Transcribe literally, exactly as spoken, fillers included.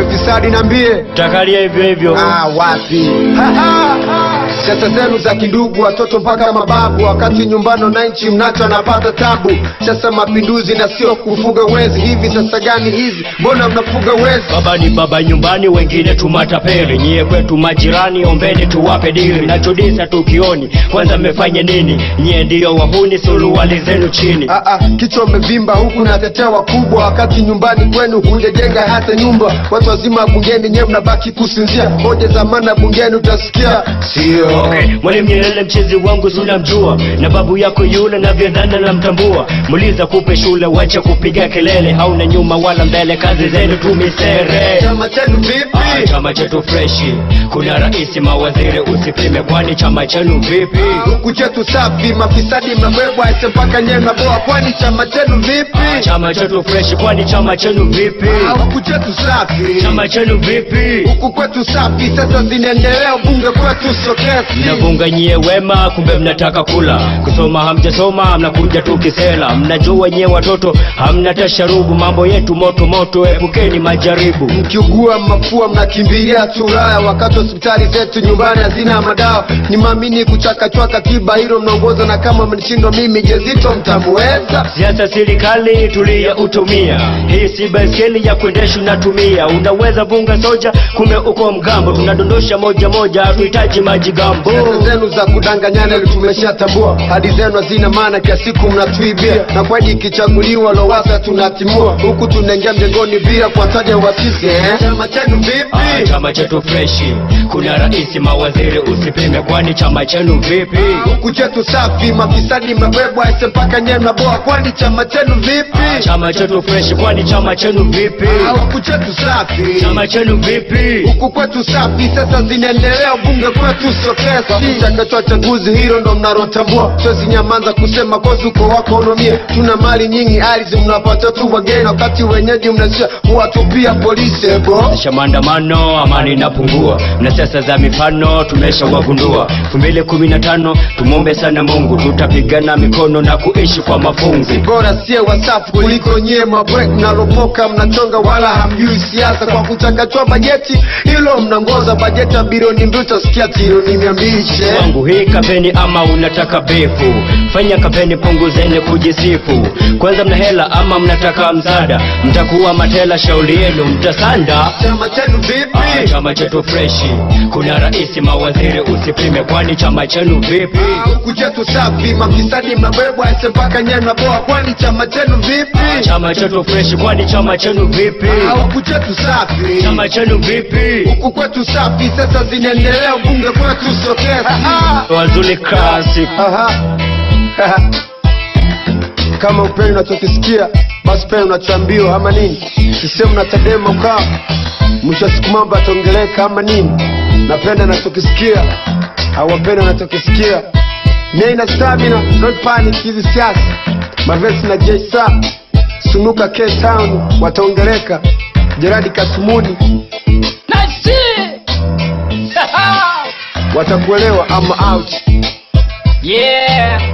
Wewe fisadi niambie. Takalia hivyo hivyo. Ah, wapi? Siasa zenu za kindugu, watoto mpaka mababu, wakati nyumbano na nchi mnacho anapata tabu. Sasa mapinduzi na sio kufuga wezi. Hivi sasa gani hizi? Mbona mnafuga wezi? Baba ni baba nyumbani, wengine tumatapeli. Nyie kwetu majirani, ombeni tuwape dili. Nachodisa tukioni, kwanza mmefanya nini? Nyie ndio wahuni, suruali zenu chini. Ah ah, kichwa umevimba huku natetea wakubwa, wakati nyumbani kwenu hujajenga hata nyumba. Watu wazima bungeni, nyie mnabaki kusinzia. Hoja za maana bungeni utasikia sio. Okay. Mwalimu Nyerere mchezi wangu suna mjua, na babu yako yule na vyedhana na mtambua. Muliza kupe shule, wacha kupiga kelele. Hauna nyuma wala mbele, kazi zenu tumisere. Chama chenu vipi? Ah, chama chetu freshi, kuna raisi mawaziri usipime. Kwani chama chenu vipi? Huku chetu safi, mafisadi mabebwa ese mpaka nye naboa. Kwani chama chenu vipi? Ah, chama chetu freshi, kwani chama chenu vipi? Huku chetu safi, chama chenu vipi? Huku kwetu safi, sasa zinaendelea bunge kwetu sio kesi. Mnavunga nyie wema, kumbe mnataka kula. Kusoma hamjasoma, mnakuja tu kisela. Mnajua nyie watoto, hamna tasharubu. Mambo yetu moto moto, epukeni majaribu. Mkiugua mafua mnakimbilia Turaya, wakati hospitali zetu nyumbani hazina madawa. Ni mamini kuchakachwa katiba, hilo mnaongoza, na kama mnishindwa mimi Jezito mtamuweza. Siasa serikali tulia utumia, hii si baiskeli ya kuendesha unatumia. Unaweza bunga soja, kume uko mgambo. Tunadondosha moja moja, hatuhitaji majigambo. Siasa zenu za kudanganyana ili tumeshatambua. Hadi zenu hazina maana, kia siku mnatuibia. Na kwani ikichaguliwa Lowassa tunatimua, huku tunaingia mjengoni bila kuwataja wasisi. eh? Chama chenu vipi? Ah, chama chetu freshi, kuna raisi mawaziri usipime. Kwani chama chenu vipi? Huku chetu safi, mafisadi mabebwa ese mpaka nye naboa. Kwani chama chenu vipi? Ah, chama chetu freshi, kwani chama chenu vipi? Huku chetu safi, chama chenu vipi? Huku kwetu safi, sasa zinaendelea bunge kwetu sio kesi. Mchakato chaguzi, hilo ndo mnarotambua. Sisi nyamanza kusema kozi uko wako onomia. Tuna mali nyingi, ardhi mnapata tu wageni, wakati wenyeji mnashia kuwatupia polisi ebo. Sha maandamano, amani inapungua. Na siasa za mifano tumesha wagundua. elfu mbili kumi na tano tumombe sana Mungu, tutapigana mikono na kuishi kwa mafungu. Bora sie wasafu kuliko nyie mabwek mnalopoka mnachonga wala hamjui siasa. Kwa kuchakachwa bajeti, hilo mnangoza bajeti ya bilioni mbili, utasikia trilioni mia mbili. Wangu hii kampeni ama unataka befu? Fanya kampeni, punguzeni kujisifu. Kwanza mna hela ama mnataka msaada? Mtakuwa matela, shauri yenu mtasanda. Chama chenu vipi? Ah, chama chetu freshi, kuna raisi mawaziri usipime. Kwani chama chenu vipi? Huku chetu safi, mafisadi mabebwa ese mpaka nye naboa. Kwani chama chenu vipi? Ah, chama chetu freshi, kwani chama chenu vipi? Huku chetu safi, chama chenu vipi? Huku kwetu safi, sasa zinaendelea bunge kwetu sio kesi. Wazuli classic. Aha. Kama upeni unachokisikia, basi peni unachoambiwa ama nini? Sisemu na Chadema ukaa, mwisho siku mambo atongeleka ama nini? Napenda nachokisikia, hawapenda nachokisikia. Nei na stamina, don't panic hizi siasa. Mavesi na J-Sa, Sunuka K-Town, wataongeleka. Geradi Kasumuni watakuelewa ama out. Yeah.